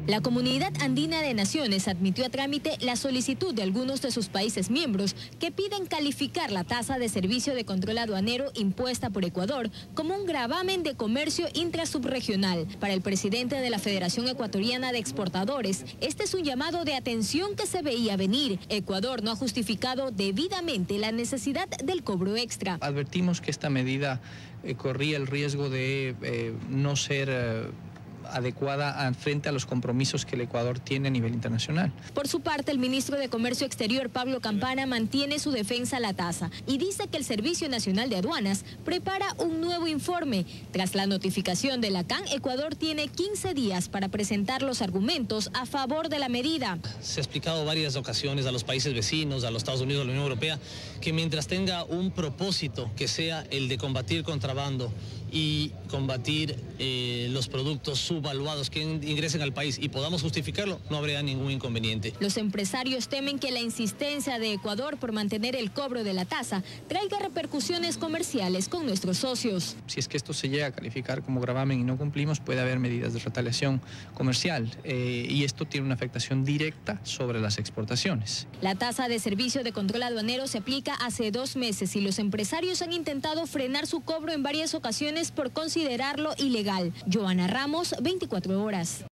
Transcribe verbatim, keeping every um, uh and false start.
La Comunidad Andina de Naciones admitió a trámite la solicitud de algunos de sus países miembros que piden calificar la tasa de servicio de control aduanero impuesta por Ecuador como un gravamen de comercio intrasubregional. Para el presidente de la Federación Ecuatoriana de Exportadores, este es un llamado de atención que se veía venir. Ecuador no ha justificado debidamente la necesidad del cobro extra. Advertimos que esta medida eh, corría el riesgo de eh, no ser Eh, adecuada frente a los compromisos que el Ecuador tiene a nivel internacional. Por su parte, el ministro de Comercio Exterior, Pablo Campana, mantiene su defensa a la tasa y dice que el Servicio Nacional de Aduanas prepara un nuevo informe. Tras la notificación de la C A N, Ecuador tiene quince días para presentar los argumentos a favor de la medida. Se ha explicado varias ocasiones a los países vecinos, a los Estados Unidos, a la Unión Europea, que mientras tenga un propósito que sea el de combatir contrabando y combatir eh, los productos subvaluados que ingresen al país y podamos justificarlo, no habría ningún inconveniente. Los empresarios temen que la insistencia de Ecuador por mantener el cobro de la tasa traiga repercusiones comerciales con nuestros socios. Si es que esto se llega a calificar como gravamen y no cumplimos, puede haber medidas de retaliación comercial eh, y esto tiene una afectación directa sobre las exportaciones. La tasa de servicio de control aduanero se aplica hace dos meses y los empresarios han intentado frenar su cobro en varias ocasiones por considerarlo ilegal. Joana Ramos, veinticuatro horas.